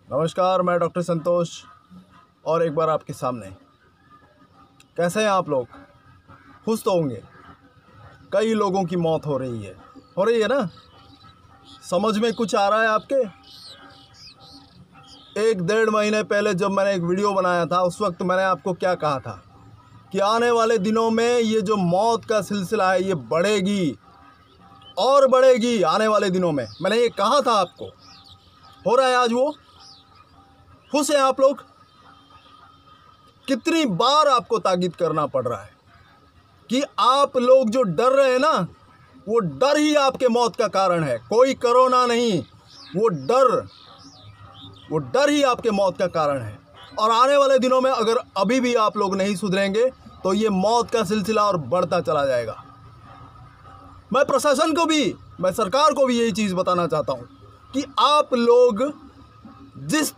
नमस्कार, मैं डॉक्टर संतोष और एक बार आपके सामने। कैसे हैं आप लोग? खुश तो होंगे। कई लोगों की मौत हो रही है ना? समझ में कुछ आ रहा है आपके? 1-1.5 महीने पहले जब मैंने एक वीडियो बनाया था, उस वक्त मैंने आपको क्या कहा था कि आने वाले दिनों में ये जो मौत का सिलसिला है ये बढ़ेगी और बढ़ेगी। आने वाले दिनों में मैंने ये कहा था आपको। हो रहा है आज वो। खुश हैं आप लोग? कितनी बार आपको ताकीद करना पड़ रहा है कि आप लोग जो डर रहे हैं ना, वो डर ही आपके मौत का कारण है। कोई कोरोना नहीं, वो डर ही आपके मौत का कारण है। और आने वाले दिनों में अगर अभी भी आप लोग नहीं सुधरेंगे तो ये मौत का सिलसिला और बढ़ता चला जाएगा। मैं प्रशासन को भी, मैं सरकार को भी यही चीज़ बताना चाहता हूँ कि आप लोग जिस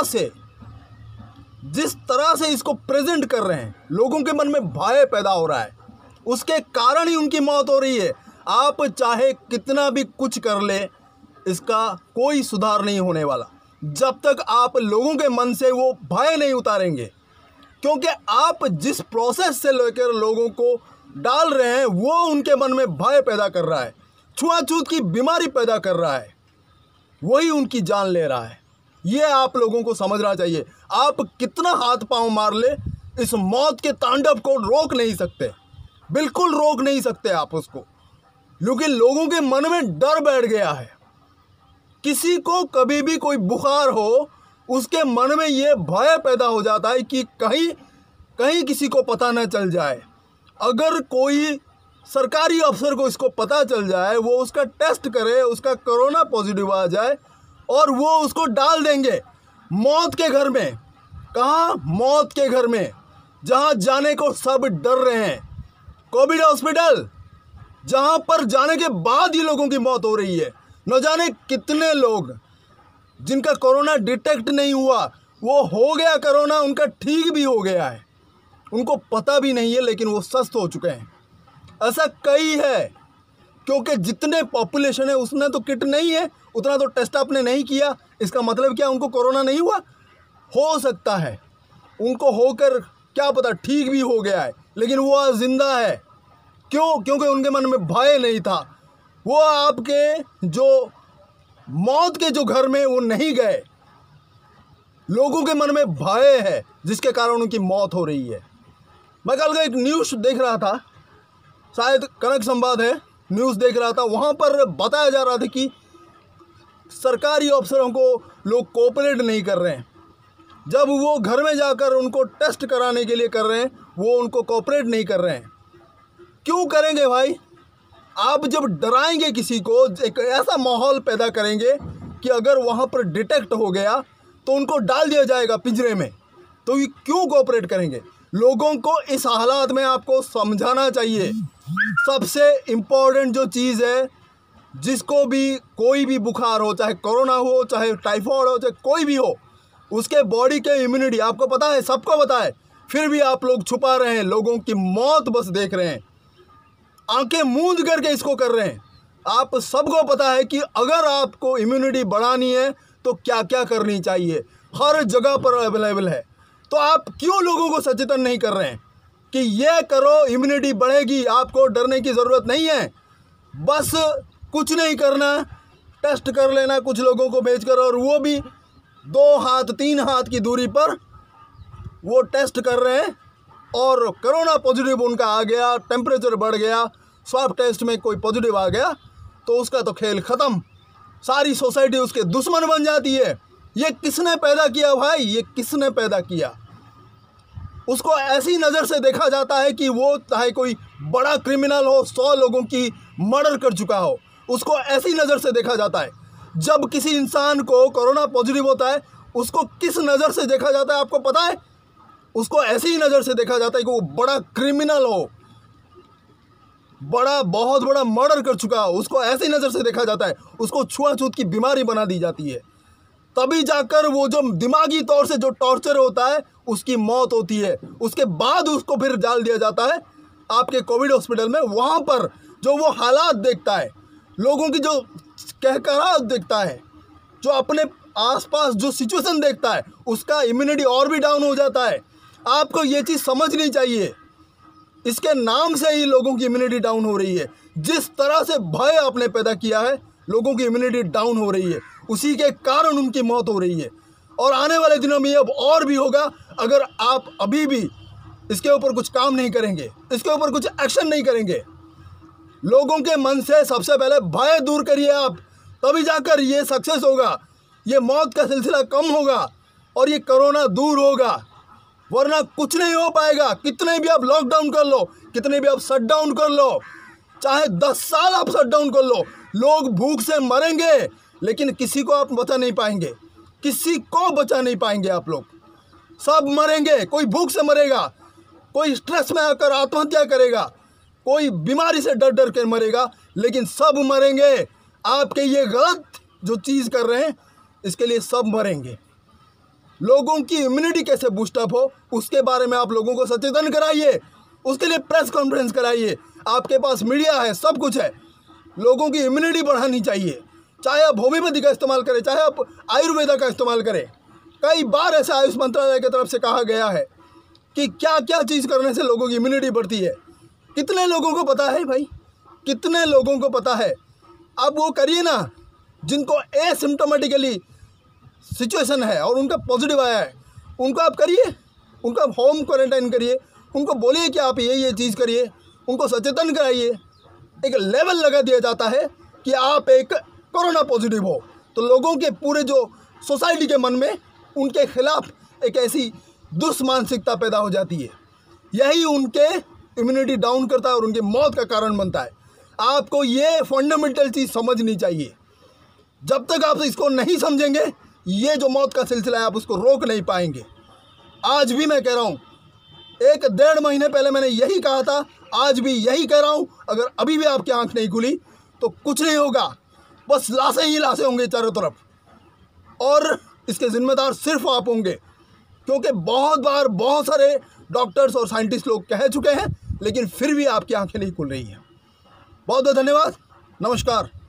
तरह से इसको प्रेजेंट कर रहे हैं, लोगों के मन में भय पैदा हो रहा है, उसके कारण ही उनकी मौत हो रही है। आप चाहे कितना भी कुछ कर ले, इसका कोई सुधार नहीं होने वाला जब तक आप लोगों के मन से वो भय नहीं उतारेंगे। क्योंकि आप जिस प्रोसेस से लेकर लोगों को डाल रहे हैं वो उनके मन में भय पैदा कर रहा है, छुआछूत की बीमारी पैदा कर रहा है, वही उनकी जान ले रहा है। ये आप लोगों को समझना चाहिए। आप कितना हाथ पांव मार ले, इस मौत के तांडव को रोक नहीं सकते, बिल्कुल रोक नहीं सकते आप उसको, क्योंकि लोगों के मन में डर बैठ गया है। किसी को कभी भी कोई बुखार हो, उसके मन में ये भय पैदा हो जाता है कि कहीं किसी को पता न चल जाए। अगर कोई सरकारी अफसर को इसको पता चल जाए, वो उसका टेस्ट करे, उसका कोरोना पॉजिटिव आ जाए और वो उसको डाल देंगे मौत के घर में। कहाँ? मौत के घर में, जहाँ जाने को सब डर रहे हैं। कोविड हॉस्पिटल, जहाँ पर जाने के बाद ही लोगों की मौत हो रही है। न जाने कितने लोग जिनका कोरोना डिटेक्ट नहीं हुआ, वो हो गया कोरोना, उनका ठीक भी हो गया है, उनको पता भी नहीं है, लेकिन वो स्वस्थ हो चुके हैं। ऐसा कई है, क्योंकि जितने पॉपुलेशन है उसने तो किट नहीं है, उतना तो टेस्ट आपने नहीं किया। इसका मतलब क्या उनको कोरोना नहीं हुआ? हो सकता है उनको होकर क्या पता ठीक भी हो गया है, लेकिन वो आज जिंदा है। क्यों? क्योंकि उनके मन में भय नहीं था। वो आपके जो मौत के जो घर में वो नहीं गए, लोगों के मन में भय है जिसके कारण उनकी मौत हो रही है। मैं कल का एक न्यूज़ देख रहा था, शायद कनक संवाद है, न्यूज़ देख रहा था। वहाँ पर बताया जा रहा था कि सरकारी अफसरों को लोग कोऑपरेट नहीं कर रहे हैं। जब वो घर में जाकर उनको टेस्ट कराने के लिए कर रहे हैं, वो उनको कोऑपरेट नहीं कर रहे हैं। क्यों करेंगे भाई? आप जब डराएंगे किसी को, एक ऐसा माहौल पैदा करेंगे कि अगर वहाँ पर डिटेक्ट हो गया तो उनको डाल दिया जाएगा पिंजरे में, तो ये क्यों कोऑपरेट करेंगे? लोगों को इस हालात में आपको समझाना चाहिए। सबसे इम्पोर्टेंट जो चीज़ है, जिसको भी कोई भी बुखार हो, चाहे कोरोना हो, चाहे टाइफाइड हो, चाहे कोई भी हो, उसके बॉडी के इम्यूनिटी आपको पता है, सबको पता है, फिर भी आप लोग छुपा रहे हैं, लोगों की मौत बस देख रहे हैं, आंखें मूंद करके इसको कर रहे हैं। आप सबको पता है कि अगर आपको इम्यूनिटी बढ़ानी है तो क्या क्या करनी चाहिए, हर जगह पर अवेलेबल है। तो आप क्यों लोगों को सचेतन नहीं कर रहे हैं कि ये करो, इम्यूनिटी बढ़ेगी, आपको डरने की ज़रूरत नहीं है। बस कुछ नहीं करना, टेस्ट कर लेना कुछ लोगों को भेजकर, और वो भी 2 हाथ 3 हाथ की दूरी पर वो टेस्ट कर रहे हैं और कोरोना पॉजिटिव उनका आ गया, टेम्परेचर बढ़ गया, स्वाब टेस्ट में कोई पॉजिटिव आ गया तो उसका तो खेल ख़त्म। सारी सोसाइटी उसके दुश्मन बन जाती है। ये किसने पैदा किया भाई? ये किसने पैदा किया? उसको ऐसी नज़र से देखा जाता है कि वो चाहे कोई बड़ा क्रिमिनल हो, 100 लोगों की मर्डर कर चुका हो, उसको ऐसी नज़र से देखा जाता है। जब किसी इंसान को कोरोना पॉजिटिव होता है, उसको किस नज़र से देखा जाता है आपको पता है? उसको ऐसी ही नज़र से देखा जाता है कि वो बड़ा क्रिमिनल हो, बहुत बड़ा मर्डर कर चुका हो, उसको ऐसी नज़र से देखा जाता है। उसको छुआछूत की बीमारी बना दी जाती है। तभी जाकर वो जो दिमागी तौर से जो टॉर्चर होता है उसकी मौत होती है। उसके बाद उसको फिर डाल दिया जाता है आपके कोविड हॉस्पिटल में। वहाँ पर जो वो हालात देखता है, लोगों की जो कहकहाट देखता है, जो अपने आसपास जो सिचुएशन देखता है उसका इम्यूनिटी और भी डाउन हो जाता है। आपको ये चीज़ समझनी चाहिए। इसके नाम से ही लोगों की इम्यूनिटी डाउन हो रही है। जिस तरह से भय आपने पैदा किया है, लोगों की इम्यूनिटी डाउन हो रही है, उसी के कारण उनकी मौत हो रही है। और आने वाले दिनों में अब और भी होगा अगर आप अभी भी इसके ऊपर कुछ काम नहीं करेंगे, इसके ऊपर कुछ एक्शन नहीं करेंगे। लोगों के मन से सबसे पहले भय दूर करिए आप, तभी जाकर ये सक्सेस होगा, ये मौत का सिलसिला कम होगा और ये कोरोना दूर होगा। वरना कुछ नहीं हो पाएगा। कितने भी आप लॉकडाउन कर लो, कितने भी आप शटडाउन कर लो, चाहे 10 साल आप शटडाउन कर लो, लोग भूख से मरेंगे, लेकिन किसी को आप बचा नहीं पाएंगे, किसी को बचा नहीं पाएंगे। आप लोग सब मरेंगे। कोई भूख से मरेगा, कोई स्ट्रेस में आकर आत्महत्या करेगा, कोई बीमारी से डर डर कर मरेगा, लेकिन सब मरेंगे। आपके ये गलत जो चीज़ कर रहे हैं, इसके लिए सब मरेंगे। लोगों की इम्यूनिटी कैसे बूस्टअप हो, उसके बारे में आप लोगों को सचेतन कराइए। उसके लिए प्रेस कॉन्फ्रेंस कराइए। आपके पास मीडिया है, सब कुछ है। लोगों की इम्यूनिटी बढ़ानी चाहिए। चाहे आप होम्योपैथी का इस्तेमाल करें, चाहे आप आयुर्वेदा का इस्तेमाल करें। कई बार ऐसा आयुष मंत्रालय की तरफ से कहा गया है कि क्या क्या चीज़ करने से लोगों की इम्यूनिटी बढ़ती है। कितने लोगों को पता है भाई? कितने लोगों को पता है? अब वो करिए ना, जिनको एसिम्टोमेटिकली सिचुएशन है और उनका पॉजिटिव आया है, उनको आप करिए, उनका होम क्वारंटाइन करिए, उनको बोलिए कि आप ये चीज़ करिए, उनको सचेतन कराइए। एक लेवल लगा दिया जाता है कि आप एक कोरोना पॉजिटिव हो, तो लोगों के पूरे जो सोसाइटी के मन में उनके खिलाफ एक ऐसी दुष्मानसिकता पैदा हो जाती है। यही उनके इम्यूनिटी डाउन करता है और उनकी मौत का कारण बनता है। आपको ये फंडामेंटल चीज़ समझनी चाहिए। जब तक आप इसको नहीं समझेंगे, ये जो मौत का सिलसिला है, आप उसको रोक नहीं पाएंगे। आज भी मैं कह रहा हूँ, 1-1.5 महीने पहले मैंने यही कहा था, आज भी यही कह रहा हूँ। अगर अभी भी आपकी आंख नहीं खुली तो कुछ नहीं होगा, बस लाशें ही लाशें होंगे चारों तरफ, और इसके जिम्मेदार सिर्फ आप होंगे। क्योंकि बहुत बार बहुत सारे डॉक्टर्स और साइंटिस्ट लोग कह चुके हैं, लेकिन फिर भी आपकी आंखें नहीं खुल रही हैं। बहुत बहुत धन्यवाद। नमस्कार।